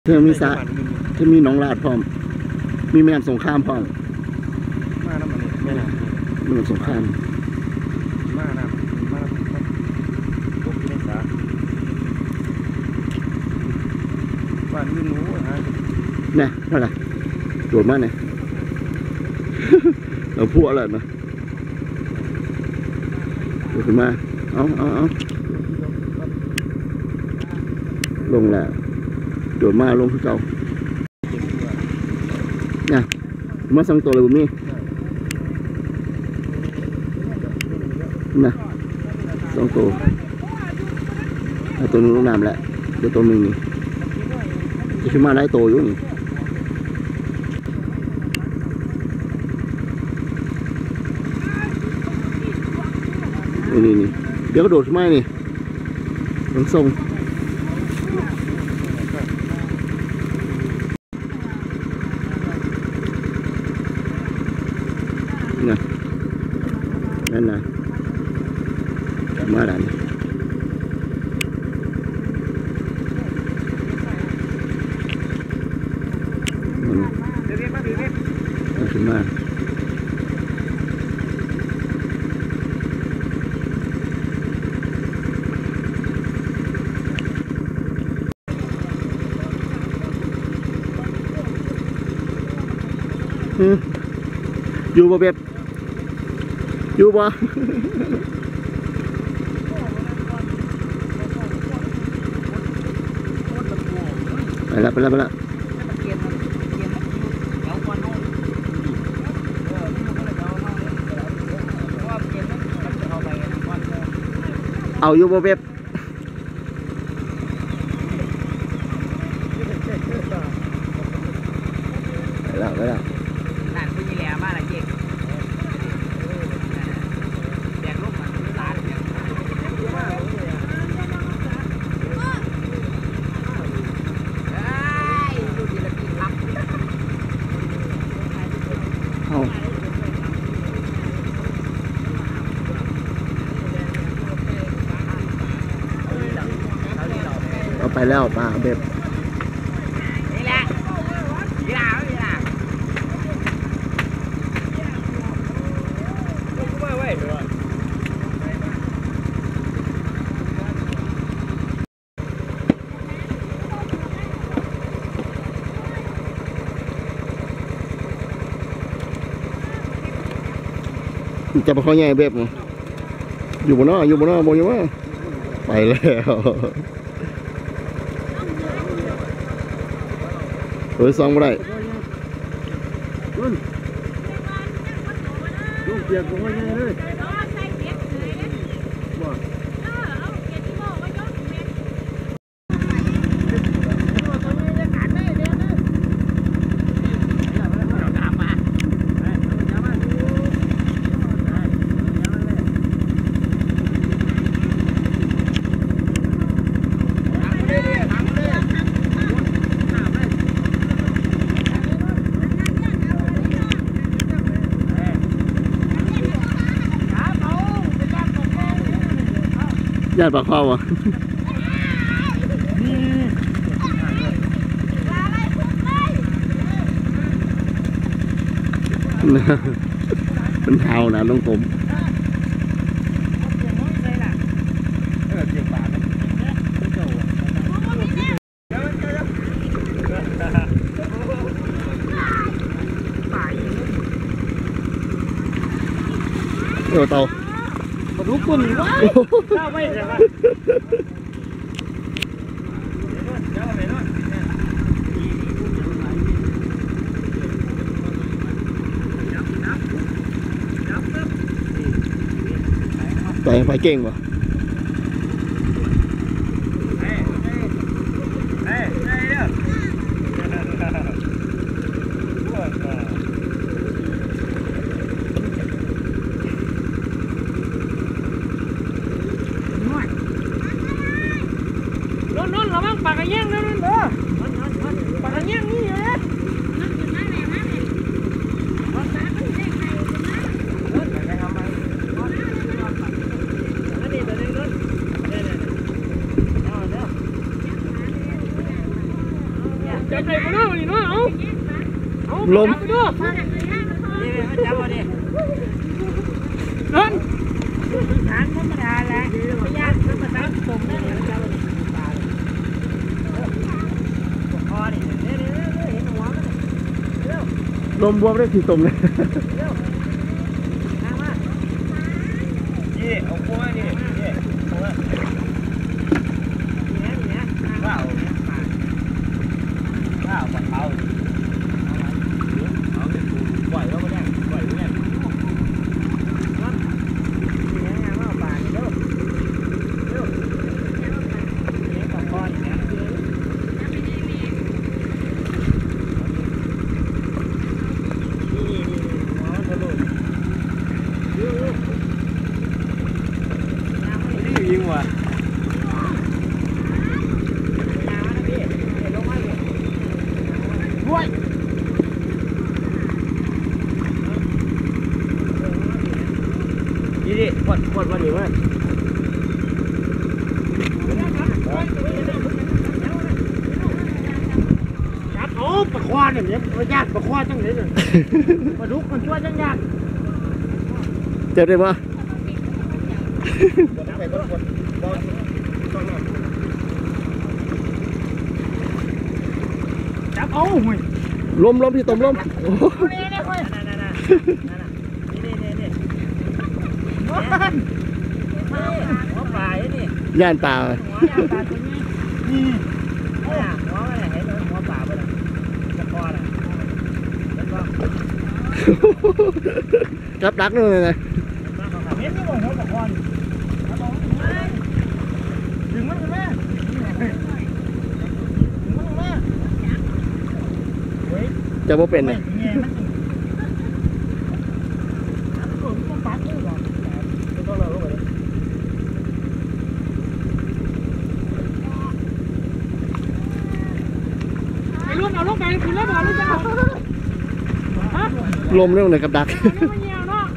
เธอมีสระเธอมีหนองลาดพร้อมมีแม่น้ำสงครามพร้อมมาน้ำมันแม่น้ำแม่น้ำสงครามมาน้ำตกในสระบ้านยืนหนูฮะเนี่ยเท่าไหร่โดดมากเนี่ยเราพูดอะไรนะโดดขึ้นมาเอาลงแล้วโดดมาลงคือเก่าเนี่ยมาสั่งตัวเลยบุ้มี่นะสั่งตัวตัวนึงลงน้ำแล้วเดี๋ยวตัวนึงนี่จะขึ้นมาได้ตัวอยู่นี่เดี๋ยวก็โดดขึ้นมานี่ลงส่งนั่นนะมาแล้วนี่ขึ้นมาอยู่บ่เบ็ดอยู่บ่ไปละเอาอยู่บ่เบ็ดไปละนั่นคือยี่แหล่มาละเจ๊กแดกลูกมันร้านเอาไปแล้วป่าเบ็ดนี่แหละจะไปเขาใหญ่เบ็ดมั้งอยู่บนน้อบ่อยู่มั้งไปแล้วซองไม่ได้ลูกเปียกก็ไม่ได้เลยญาติปากเข้าอ่ะเป็นเท้านะน้องผมเต่าลูกปุ่นว้าวข้าวไม่ใช่ไหมไปเก่งวะนระวังปากกระแยงนะนั่นเด้อปากกระแยงนี่เลยจับใจมาเนาะนี่เนาะเอาลมจับไปด้วยนี่จับมาดิเดินฐานธรรมดาแหละไม่ยากธรรมดาตรงนั่นแหละจับมาดิปลาคอนี่เห็นหัวมันเร็วลมบวมได้สีตมเลยเร็วมานี่เอาหัวนี่นี่หัวเนี่ยว้าวว้าวปลาเอาปล่อยแล้วมาเนี่ยปล่อยเนี่ยยิงว่ะด้วยนี่กดมาหรือว่าจับโอ้ปลาควานเนี่ยมันยากปลาควานจังเลยปลาดุกมันช่วยจังยากเจ็บได้ปะจับเอาหุ้ยลมพี่ตมลมโอ้โหนี่หุ้ยนี่หัวปลานี่ย่านตาหัวปลาตัวนี้นี่หัวอะไรเห็นหัวปลาไปแล้วตะกอนอ่ะแล้วก็จับดักนู่นเลยนะเห็นไหมหัวปลาควานดึงมันขึ้นมาดึงมันขึ้นมาเฮ้ยจะบ่เป็นไม่นะเงี้ยมันปัดเลยหรอต้องเราลงไปไอ้รุ่นเอาลงไปคุณแล้วบอกลูกจะเอาฮะลมเรื่องไหนกับดักมันไม่เงี้ยเนาะ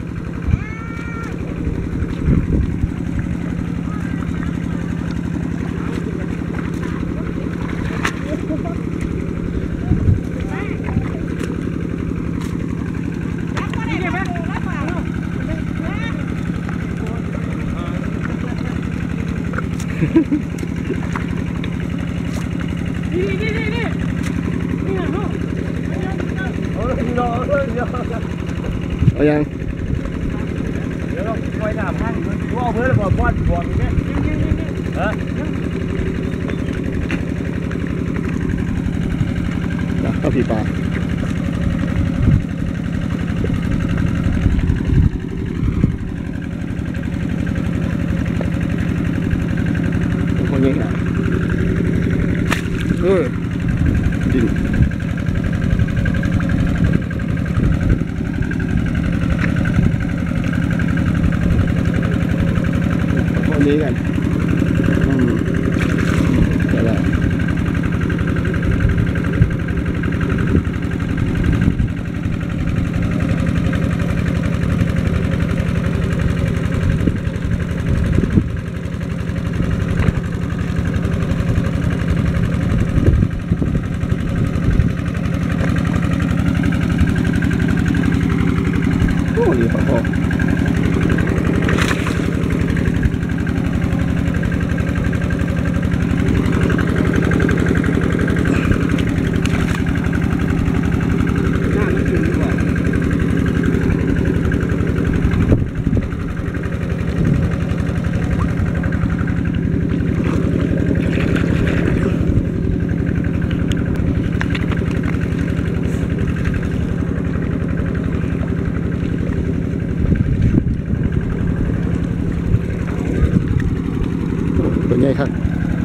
นี่นะลูกเอายังเดี๋ยวเราคอยถามท่านว่าเพื่อนเราป้อนป้อนนี่ฮะเอาผีปลาคนยังไงดินคนนี้กันแต่ละโอ้ดีปลาคอตัวใหญ่ครับ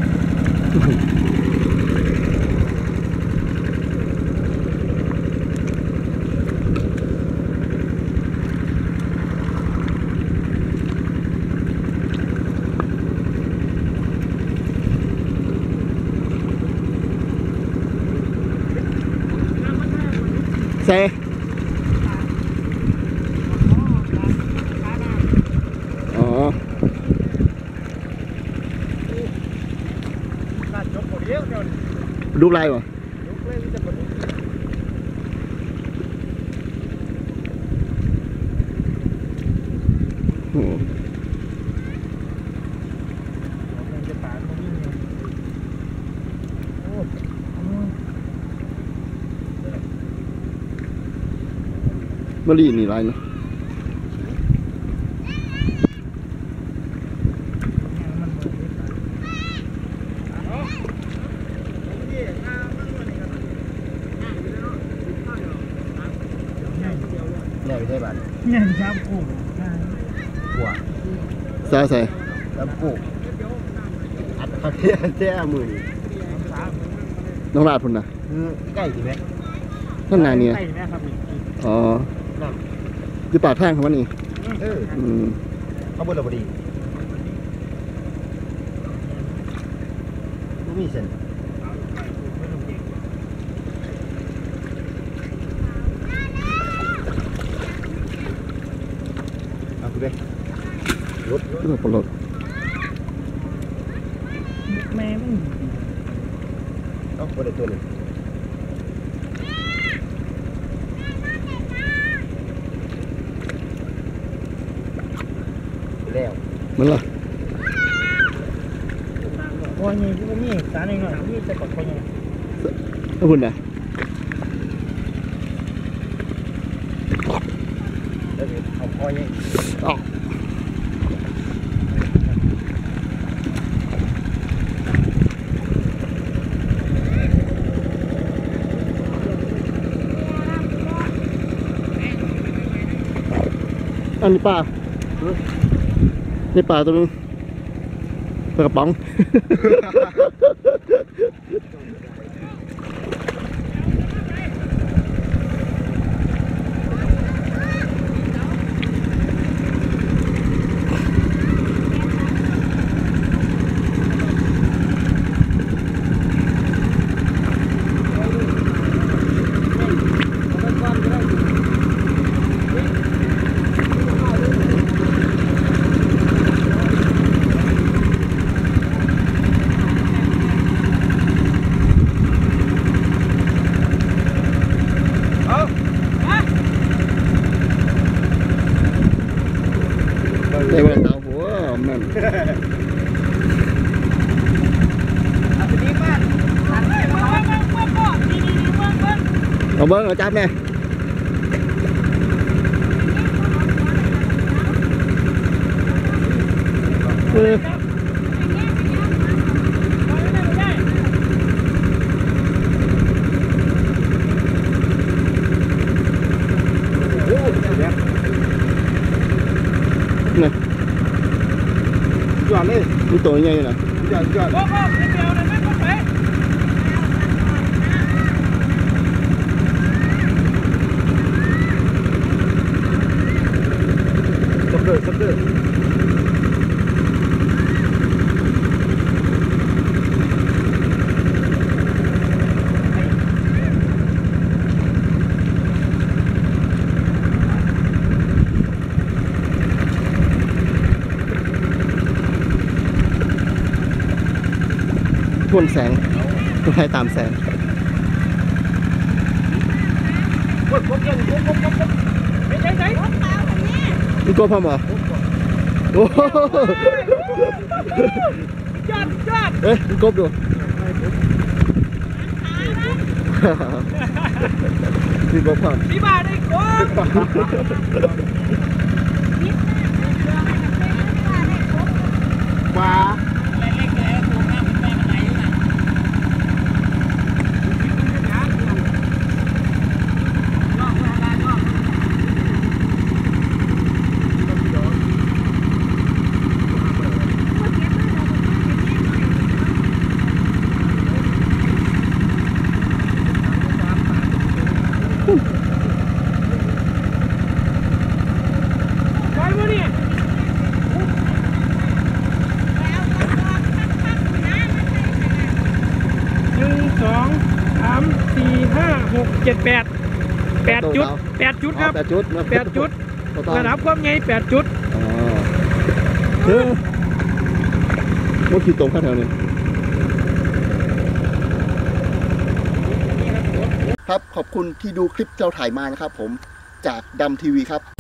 เซอ๋อจบหมดเดียวเดี๋ยวลูกไรวะลุกเล่นโอ้มันจะปาดมันยิ่งเลยโอ้มะลินี่ไรเนาะเนี่ยไม่ใช่บ้านเนี่ยชาวกูหัวใส่ใส่แล้วกูอัดเขาเที่ยเที่ยมือน้องราดพุ่นนะคือใกล้ดีไหมนั่นนายเนี่ยใช่ไหมครับนี่อ๋ออยู่ปากทางของมันนี่ อืมเขาบนระบดีรู้มีเส้นเอาคุณเด้รถเรื่องปลดแม่มึงเอาบนตัวหนึ่งแล้วมันล่ะโอ้ยนี่กูมีสารหน่อยนี่จะกดคนยังแล้วพุ่นนะแล้วเดี๋ยวเอาคอยยังอ๋ออันนี้ปลานี่ปลาตัวนึงปลากระป๋อง ได้เวลาเอาหัวแม่นเอาเบิ้งเอาจับแน่นี่ยอดเลยมีตัวใหญ่อยู่นะยอดยอดสับเด้อสับเด้อทวนแสงต้องให้ตามแสงกดยังกดไม่ใช่ไหนนี่ก็พอมเหรอโอ้โหจอดเอ๊ะนี่กบดู นี่กบพอที่บ้านได้กดปลาไปวะเนี่ย1 2 3 4 5 6 7 8 จุด8 จุดครับ 8 จุด 8 จุดระดับความใหญ่8 จุดอ๋อรถขี่ตรงข้างแถวนี้ครับขอบคุณที่ดูคลิปเราถ่ายมานะครับผมจากดำทีวีครับ